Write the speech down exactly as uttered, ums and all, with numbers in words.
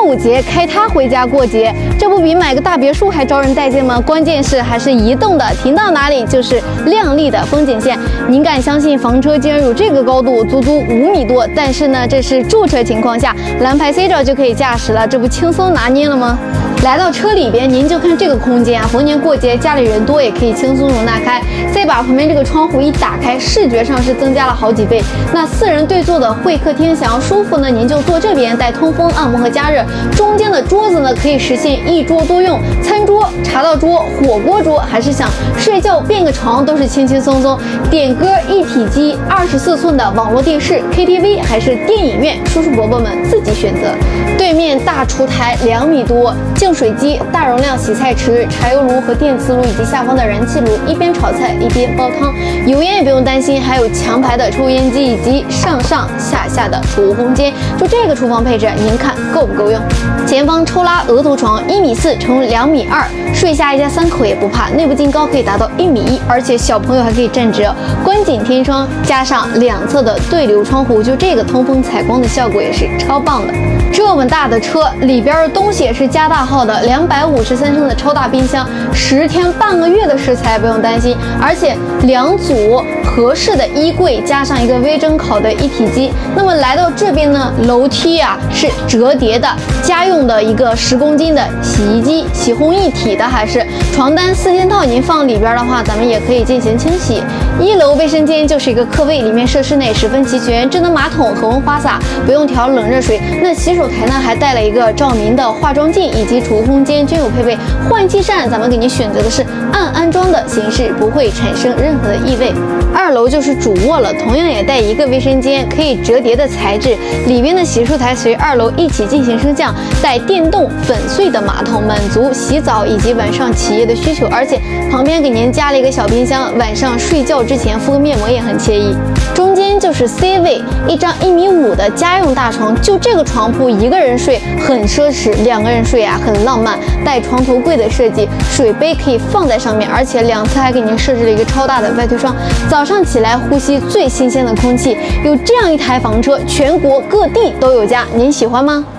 五节开它回家过节，这不比买个大别墅还招人待见吗？关键是还是移动的，停到哪里就是亮丽的风景线。您敢相信房车竟然有这个高度，足足五米多？但是呢，这是驻车情况下，蓝牌 C 照就可以驾驶了，这不轻松拿捏了吗？来到车里边，您就看这个空间啊，逢年过节家里人多也可以轻松容纳开。再把旁边这个窗户一打开，视觉上是增加了好几倍。那四人对坐的会客厅，想要舒服呢，您就坐这边，带通风、按摩和加热。中间的桌子呢，可以实现一桌多用，餐桌、茶道桌、火锅桌，还是想睡觉变个床都是轻轻松松。点歌一体机，二十四寸的网络电视 ，K T V 还是电影院，叔叔伯伯们自己选择。对面大厨台两米多。净水机、大容量洗菜池、柴油炉和电磁炉以及下方的燃气炉，一边炒菜一边煲汤。油烟也不用担心，还有强排的抽烟机以及上上下下的储物空间。就这个厨房配置，您看够不够用？前方抽拉额头床，一米四乘两米二，睡下一家三口也不怕。内部净高可以达到一米一，而且小朋友还可以站直。观景天窗加上两侧的对流窗户，就这个通风采光的效果也是超棒的。这么大的车里边的东西也是加大号的，两百五十三升的超大冰箱，十天半个月的食材不用担心，而且两组合适的衣柜加上一个微蒸烤的一体机。那么来到这边呢，楼梯啊是折叠的，家用的一个十公斤的洗衣机，洗烘一体的，还是床单四件套，您放里边的话，咱们也可以进行清洗。一楼卫生间就是一个客卫，里面设施呢也十分齐全，智能马桶、恒温花洒，不用调冷热水。那洗手台呢还带了一个照明的化妆镜，以及储物空间均有配备。换气扇咱们给您选择的是按安装的形式，不会产生任何的异味。二楼就是主卧了，同样也带一个卫生间，可以折叠的材质，里边的洗漱台随二楼一起进行升降，带电动粉碎的马桶，满足洗澡以及晚上起夜的需求。而且旁边给您加了一个小冰箱，晚上睡觉之前敷个面膜也很惬意。中间就是 C 位，一张一米五的家用大床，就这个床铺一个人睡很奢侈，两个人睡啊很浪漫，带床头柜的设计，水杯可以放在上面，而且两侧还给您设置了一个超大的外推窗，早上起来呼吸最新鲜的空气。有这样一台房车，全国各地都有家，您喜欢吗？